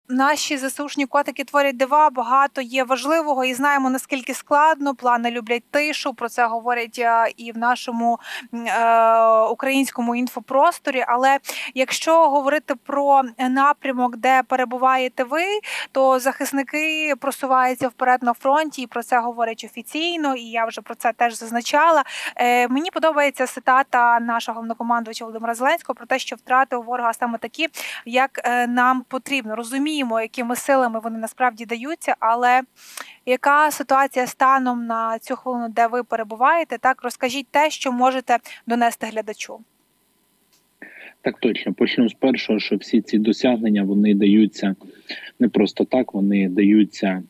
наші ЗСУшні котики творять дива, багато є важливого і знаємо, наскільки складно. Плани люблять тишу, про це говорять і в нашому українському інфопросторі. Але якщо говорити про напрямок, де перебуваєте ви, то захисники просуваються вперед на фронті, і про це говорять офіційно, і я вже про це теж зазначала. Мені подобається цитата нашого головнокомандувача Володимира Зеленського про те, що втрати у ворога саме такі, як нам потрібно. Розуміємо, якими силами вони насправді даються, але яка ситуація станом на цю хвилину, де ви перебуваєте? Так, розкажіть те, що можете донести глядачу. Так точно. Почнемо з першого, що всі ці досягнення, вони даються не просто так, вони даються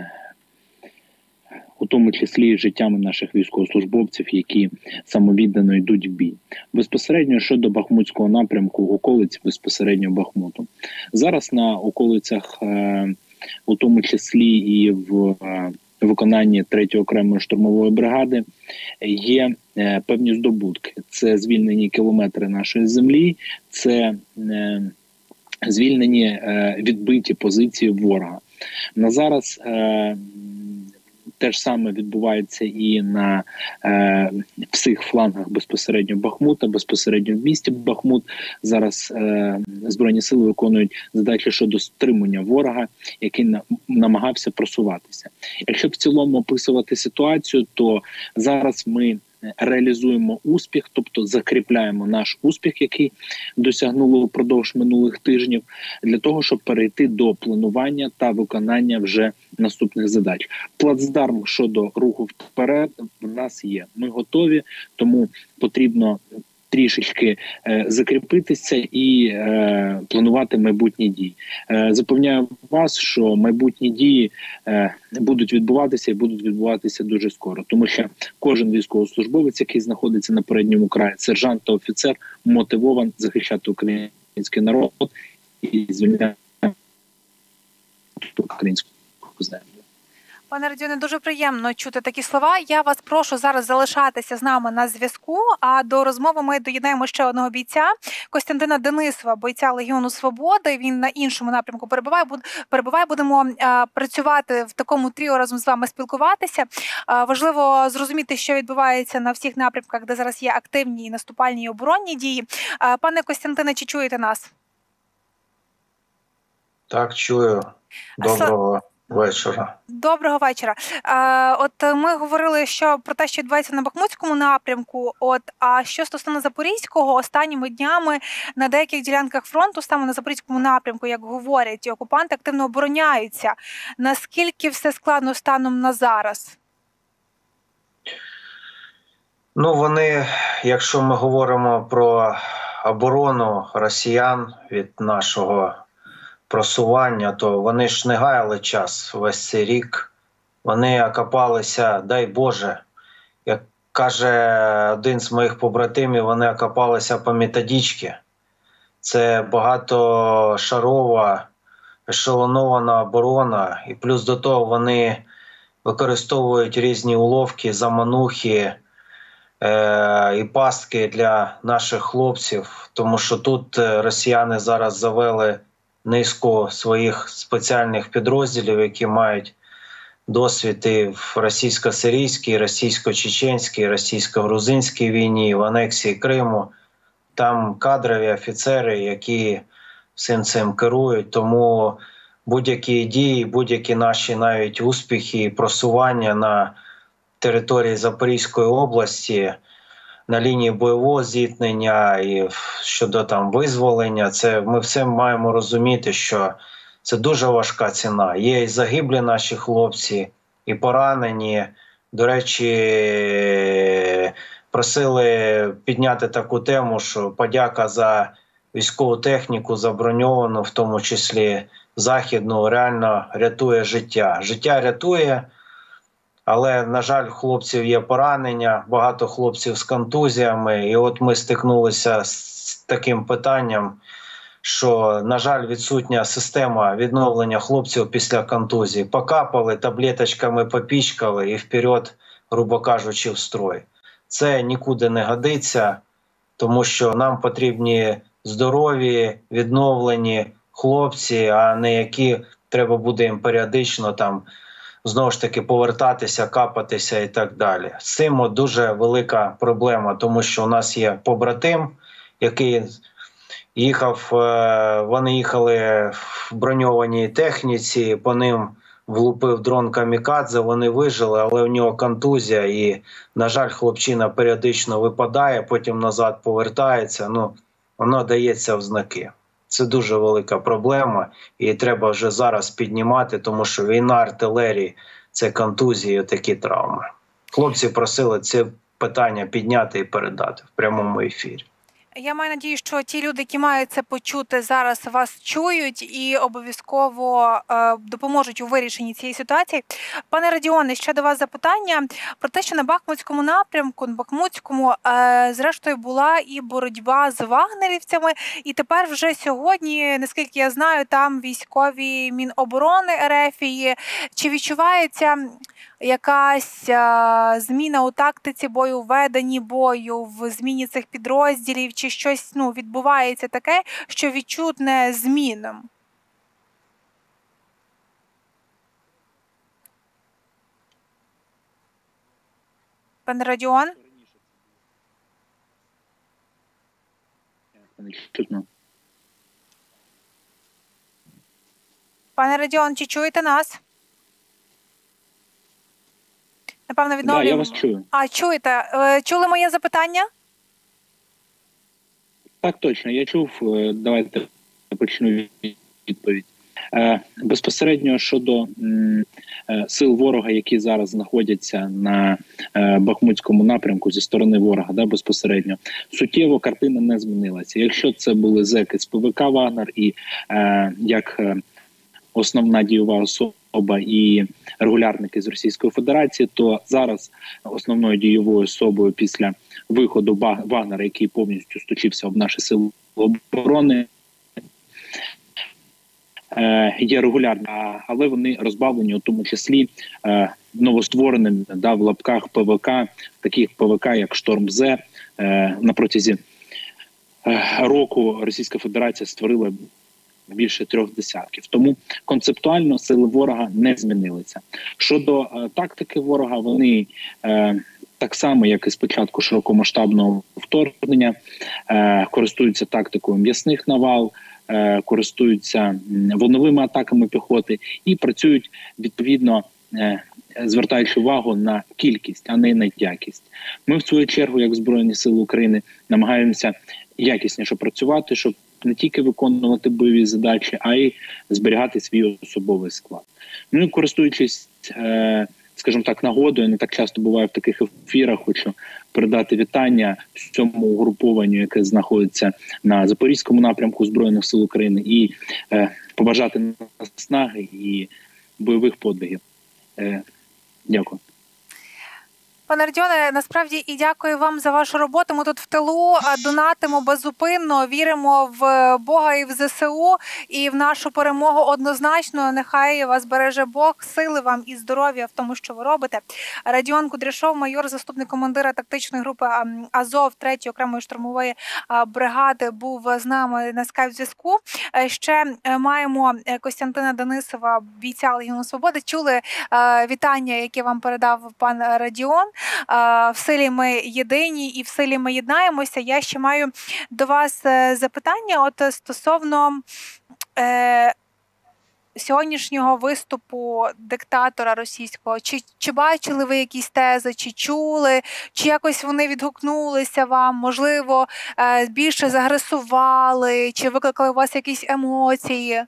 у тому числі життями наших військовослужбовців, які самовіддано йдуть в бій. Безпосередньо щодо Бахмутського напрямку, околиць безпосередньо Бахмуту. Зараз на околицях, у тому числі і в виконанні 3-ї окремої штурмової бригади, є певні здобутки. Це звільнені кілометри нашої землі, це звільнені відбиті позиції ворога. На зараз те ж саме відбувається і на всіх флангах безпосередньо Бахмута, безпосередньо в місті Бахмут. Зараз Збройні сили виконують задачі щодо стримання ворога, який намагався просуватися. Якщо в цілому описувати ситуацію, то зараз ми реалізуємо успіх, тобто закріпляємо наш успіх, який досягнули впродовж минулих тижнів, для того, щоб перейти до планування та виконання вже наступних задач. Плацдарм щодо руху вперед в нас є. Ми готові, тому потрібно трішечки закріпитися і планувати майбутні дії. Запевняю вас, що майбутні дії будуть відбуватися і будуть відбуватися дуже скоро, тому що кожен військовослужбовець, який знаходиться на передньому краї, сержант та офіцер, мотивований захищати український народ і звільняти українську землю. Пане Родіоне, дуже приємно чути такі слова. Я вас прошу зараз залишатися з нами на зв'язку, а до розмови ми доєднаємо ще одного бійця, Костянтина Денисова, бойця Легіону Свободи. Він на іншому напрямку перебуває. Будемо працювати в такому тріо, разом з вами спілкуватися. Важливо зрозуміти, що відбувається на всіх напрямках, де зараз є активні наступальні і оборонні дії. Пане Костянтине, чи чуєте нас? Так, чую. Доброго вечора. Доброго вечора. От ми говорили про те, що відбувається на Бахмутському напрямку. А що стосовно Запорізького, останніми днями на деяких ділянках фронту, саме на Запорізькому напрямку, як говорять, окупанти активно обороняються. Наскільки все складно станом на зараз? Ну, вони, якщо ми говоримо про оборону росіян від нашого просування, то вони ж не гаяли час весь цей рік. Вони окопалися, дай Боже, як каже один з моїх побратимів, вони окопалися по методичці. Це багатошарова, ешелонована оборона, і плюс до того вони використовують різні уловки, заманухи і пастки для наших хлопців, тому що тут росіяни зараз завели низку своїх спеціальних підрозділів, які мають досвід і в російсько-сирійській, російсько-чеченській, російсько-грузинській війні, в анексії Криму. Там кадрові офіцери, які всім цим керують. Тому будь-які дії, будь-які наші навіть успіхи і просування на території Запорізької області, на лінії бойового зіткнення і щодо там визволення, це ми все маємо розуміти, що це дуже важка ціна. Є і загиблі наші хлопці, і поранені. До речі, просили підняти таку тему, що подяка за військову техніку, заброньовану, в тому числі західну, реально рятує життя. Життя рятує, але, на жаль, хлопців є поранення, багато хлопців з контузіями. І от ми стикнулися з таким питанням, що, на жаль, відсутня система відновлення хлопців після контузії. Покапали, таблеточками попічкали і вперед, грубо кажучи, в строй. Це нікуди не годиться, тому що нам потрібні здорові, відновлені хлопці, а не які треба буде їм періодично там знову ж таки повертатися, капатися і так далі. З цим дуже велика проблема, тому що у нас є побратим, який їхав, вони їхали в броньованій техніці, по ним влупив дрон камікадзе, вони вижили, але у нього контузія і, на жаль, хлопчина періодично випадає, потім назад повертається, воно дається в знаки. Це дуже велика проблема і треба вже зараз піднімати, тому що війна артилерії – це контузії і такі травми. Хлопці просили це питання підняти і передати в прямому ефірі. Я маю надію, що ті люди, які мають це почути, зараз вас чують і обов'язково допоможуть у вирішенні цієї ситуації. Пане Радіоне, ще до вас запитання про те, що на Бахмутському напрямку, зрештою була і боротьба з вагнерівцями, і тепер вже сьогодні, наскільки я знаю, там військові Міноборони РФ. Чи відчувається якась зміна у тактиці бою, веденні бою, в зміні цих підрозділів, чи щось відбувається таке, що відчутне змінам? Пане Радіон? Пане Радіон, чи чуєте нас? Напевно, відновлюємо. Да, я вас чую. Чуєте? Чули моє запитання? Так, точно, я чув. Давайте почну відповідь. Безпосередньо щодо сил ворога, які зараз знаходяться на Бахмутському напрямку зі сторони ворога, безпосередньо, суттєво картина не змінилася. Якщо це були зеки з ПВК «Вагнер» і як основна дієва особа і регулярники з Російської Федерації, то зараз основною дієвою особою після виходу Вагнера, який повністю стучився об наші сили оборони, є регулярно, але вони розбавлені у тому числі новоствореними в лапках ПВК, таких ПВК, як «Шторм-З». На протязі року Російська Федерація створила більше 3 десятків. Тому концептуально сили ворога не змінилися. Щодо тактики ворога, вони так само, як і з початку широкомасштабного вторгнення, користуються тактикою м'ясних навал, користуються вогневими атаками піхоти і працюють відповідно, звертаючи увагу на кількість, а не на якість. Ми, в свою чергу, як Збройні Сили України, намагаємося якісніше працювати, щоб не тільки виконувати бойові задачі, а й зберігати свій особовий склад. Користуючись, скажімо так, нагодою, не так часто буває в таких ефірах, хочу передати вітання цьому угрупованню, яке знаходиться на Запорізькому напрямку Збройних Сил України, і побажати наснаги і бойових подвигів. Дякую. Пане Радіоне, насправді і дякую вам за вашу роботу. Ми тут в тилу донатимо беззупинно, віримо в Бога і в ЗСУ, і в нашу перемогу однозначно. Нехай вас береже Бог, сили вам і здоров'я в тому, що ви робите. Радіон Кудряшов, майор, заступник командира тактичної групи Азов 3-ї окремої штурмової бригади, був з нами на скайп-зв'язку. Ще маємо Костянтина Денисова, бійця Легіону Свободи. Чули вітання, яке вам передав пан Радіон. В силі ми єдині і в силі ми єднаємося. Я ще маю до вас запитання стосовно сьогоднішнього виступу диктатора російського. Чи бачили ви якісь тези, чи чули, чи якось вони відгукнулися вам, можливо, більше загресували, чи викликали у вас якісь емоції?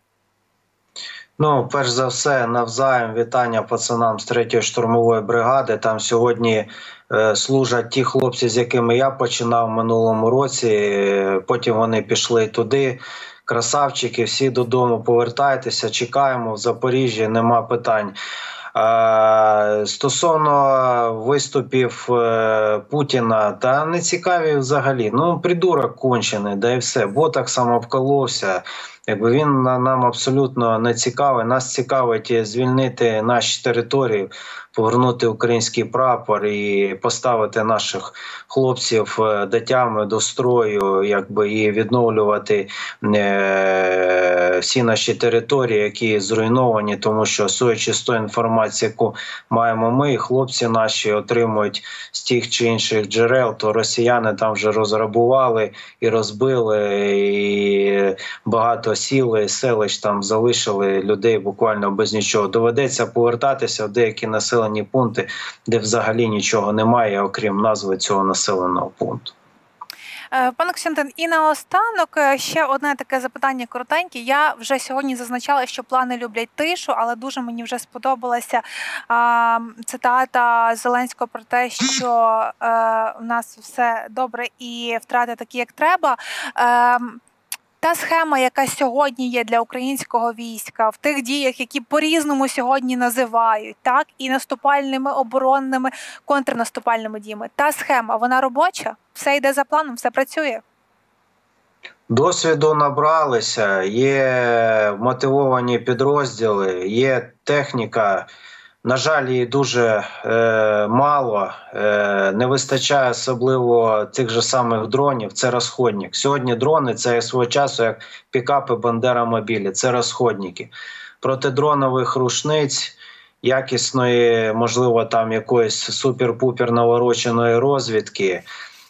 Перш за все, навзаєм вітання пацанам з 3-ї штурмової бригади. Там сьогодні служать ті хлопці, з якими я починав в минулому році. Потім вони пішли туди. Красавчики, всі додому повертайтеся, чекаємо в Запоріжжі, нема питань. Стосовно виступів Путіна, та не цікаві взагалі. Придурок кончений, да і все. Ботоксом обколовся. Якби він нам абсолютно не цікавий. Нас цікавить звільнити наші території, повернути український прапор і поставити наших хлопців до тями, до строю, якби, і відновлювати всі наші території, які зруйновані, тому що, судячи з тої інформації, яку маємо ми, хлопці наші отримують з тих чи інших джерел, то росіяни там вже розграбували і розбили, і багато сіл і селищ там залишили людей буквально без нічого. Доведеться повертатися в деякі населені пункти, де взагалі нічого немає, окрім назви цього населеного пункту. Пане Костянтин, і наостанок ще одне таке запитання коротеньке. Я вже сьогодні зазначала, що плани люблять тишу, але дуже мені вже сподобалася цитата Зеленського про те, що у нас все добре і втрати такі, як треба. Та схема, яка сьогодні є для українського війська, в тих діях, які по-різному сьогодні називають, так, і наступальними, оборонними, контрнаступальними діями, та схема, вона робоча? Все йде за планом, все працює? Досвіду набралися, є мотивовані підрозділи, є техніка. На жаль, її дуже мало, не вистачає особливо тих же самих дронів, це розходник. Сьогодні дрони – це свого часу як пікапи Бандера-мобілі, це розходники. Протидронових рушниць, якісної, можливо, там якоїсь супер-пупер навороченої розвідки.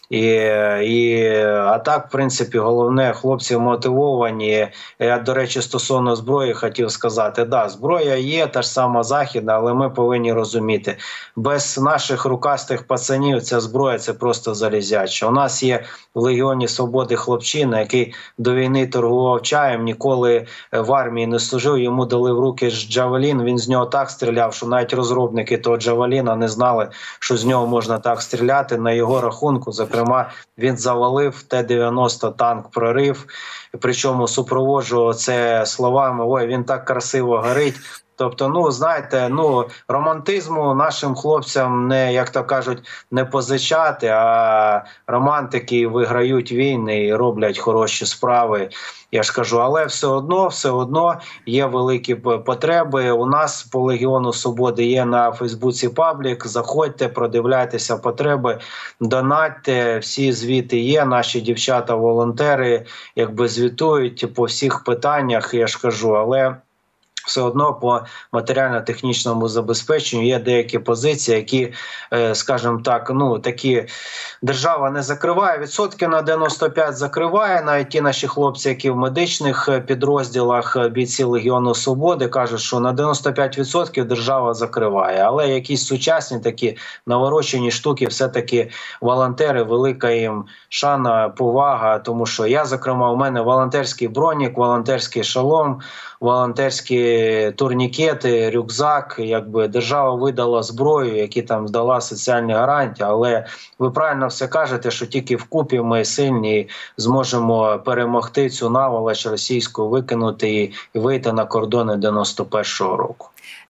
А так, в принципі, головне, хлопці мотивовані. Я, до речі, стосовно зброї хотів сказати, да, зброя є, та ж сама західна, але ми повинні розуміти, без наших рукастих пацанів ця зброя – це просто залізяча. У нас є в Легіоні Свободи хлопчина, який до війни торгував чаєм, ніколи в армії не служив, йому дали в руки джавелін, він з нього так стріляв, що навіть розробники того джавеліна не знали, що з нього можна так стріляти. На його рахунку, зокрема, він завалив Т-90 танк прорив, причому супроводжував це словами «Ой, він так красиво горить». Тобто, знаєте, романтизму нашим хлопцям не, як то кажуть, не позичати, а романтики виграють війни і роблять хороші справи. Я ж кажу, але все одно є великі потреби. У нас по Легіону Свободи є на Фейсбуці паблік, заходьте, продивляйтеся потреби, донатьте, всі звіти є, наші дівчата-волонтери якби звітують по всіх питаннях, я ж кажу, але все одно по матеріально-технічному забезпеченню є деякі позиції, які, скажімо так, такі держава не закриває, відсотки на 95 закриває, навіть ті наші хлопці, які в медичних підрозділах, бійці Легіону Свободи, кажуть, що на 95% держава закриває, але якісь сучасні такі наворочені штуки, все-таки волонтери, велика їм шана, повага, тому що я, зокрема, у мене волонтерський бронік, волонтерський шолом, волонтерські турнікети, рюкзак, якби держава видала зброю, які там дала соціальні гарантії, але ви правильно все кажете, що тільки вкупі ми сильні зможемо перемогти цю наволоч російську, викинути і вийти на кордони 91-го року.